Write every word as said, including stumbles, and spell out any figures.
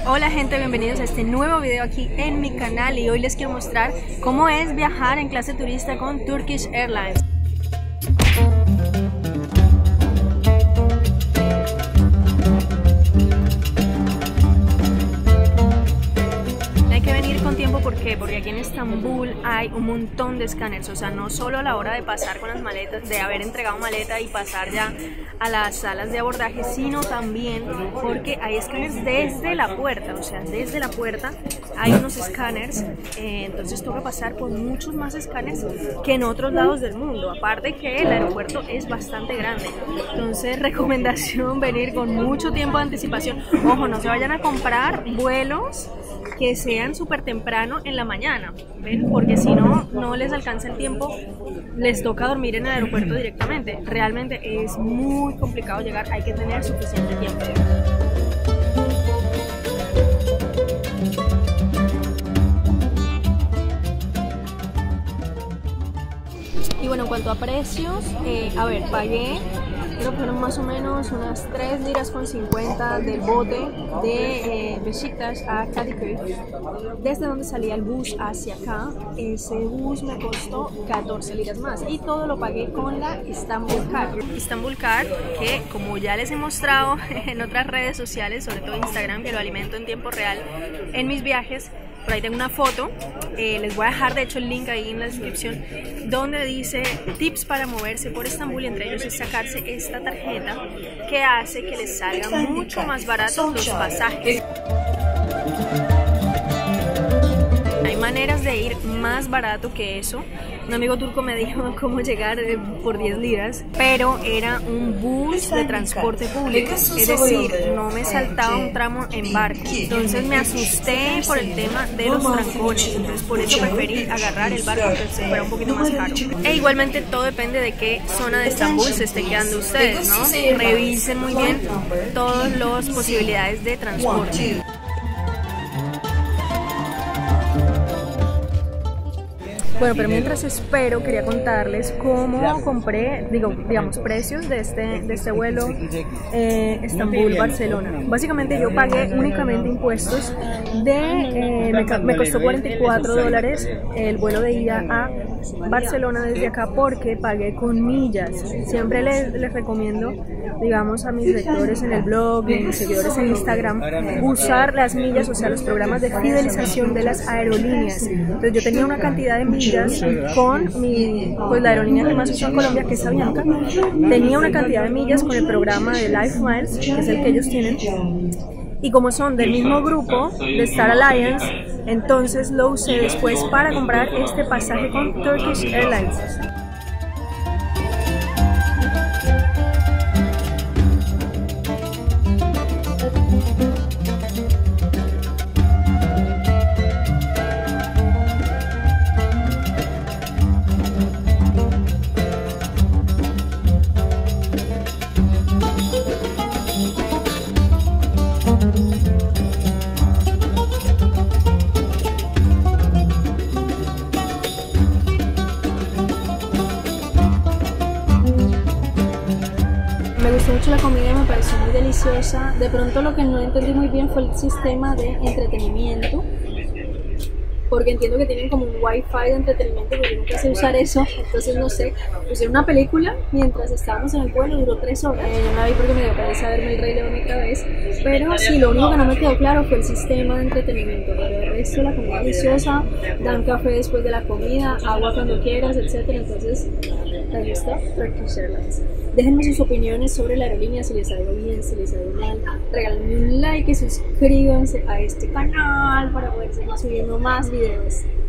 Hola gente, bienvenidos a este nuevo video aquí en mi canal y hoy les quiero mostrar cómo es viajar en clase turista con Turkish Airlines. ¿Por qué? Porque aquí en Estambul hay un montón de escáneres, o sea, no solo a la hora de pasar con las maletas, de haber entregado maleta y pasar ya a las salas de abordaje, sino también porque hay escáneres desde la puerta, o sea, desde la puerta hay unos escáneres, eh, entonces toca pasar por muchos más escáneres que en otros lados del mundo, aparte que el aeropuerto es bastante grande, entonces recomendación venir con mucho tiempo de anticipación. Ojo, no se vayan a comprar vuelos que sean súper temprano en la mañana, ¿ven? Porque si no, no les alcanza el tiempo, les toca dormir en el aeropuerto directamente. Realmente es muy complicado llegar, hay que tener suficiente tiempo. Y bueno, en cuanto a precios, eh, a ver, pagué, creo que fueron más o menos unas tres liras con cincuenta del bote de eh, Beşiktaş a Kadıköy. Desde donde salía el bus hacia acá, ese bus me costó catorce liras más y todo lo pagué con la Istanbul Card. Istanbul Card, que como ya les he mostrado en otras redes sociales, sobre todo Instagram, que lo alimento en tiempo real en mis viajes. Por ahí tengo una foto, eh, les voy a dejar de hecho el link ahí en la descripción, donde dice tips para moverse por Estambul, y entre ellos es sacarse esta tarjeta que hace que les salga mucho más baratos los pasajes. Hay maneras de ir más barato que eso. Un amigo turco me dijo cómo llegar por diez liras, pero era un bus de transporte público, es decir, no me saltaba un tramo en barco. Entonces me asusté por el tema de los trancones, entonces por eso preferí agarrar el barco, que se fuera un poquito más caro. E igualmente todo depende de qué zona de Estambul se estén quedando ustedes, ¿no? Revisen muy bien todas las posibilidades de transporte. Bueno, pero mientras espero, quería contarles cómo compré, digo, digamos, precios de este, de este vuelo eh, Estambul-Barcelona. Básicamente yo pagué únicamente impuestos de, eh, me, me costó cuarenta y cuatro dólares el vuelo de ida a Barcelona desde acá porque pagué con millas. Siempre les, les recomiendo, digamos, a mis lectores en el blog y mis seguidores en Instagram, usar las millas, o sea, los programas de fidelización de las aerolíneas. Entonces yo tenía una cantidad de millas con mi, pues la aerolínea que más uso en Colombia, que es Avianca. Tenía una cantidad de millas con el programa de Life Miles, que es el que ellos tienen, y como son del mismo grupo de Star Alliance, entonces lo usé después para comprar este pasaje con Turkish Airlines. Me gustó mucho la comida y me pareció muy deliciosa. De pronto lo que no entendí muy bien fue el sistema de entretenimiento, porque entiendo que tienen como un wifi de entretenimiento, pero yo nunca sé usar eso, entonces no sé. Pusieron una película mientras estábamos en el vuelo, duró tres horas. Eh, yo me la vi porque me dio pereza verme El Rey León otra vez, pero sí, lo único que no me quedó claro fue el sistema de entretenimiento, pero el resto, la comida deliciosa, dan café después de la comida, agua cuando quieras, etcétera. Entonces, ahí está Turkish Airlines. Déjenme sus opiniones sobre la aerolínea, si les ha ido bien, si les ha ido mal. Regálenme un like y suscríbanse a este canal para poder seguir subiendo más videos.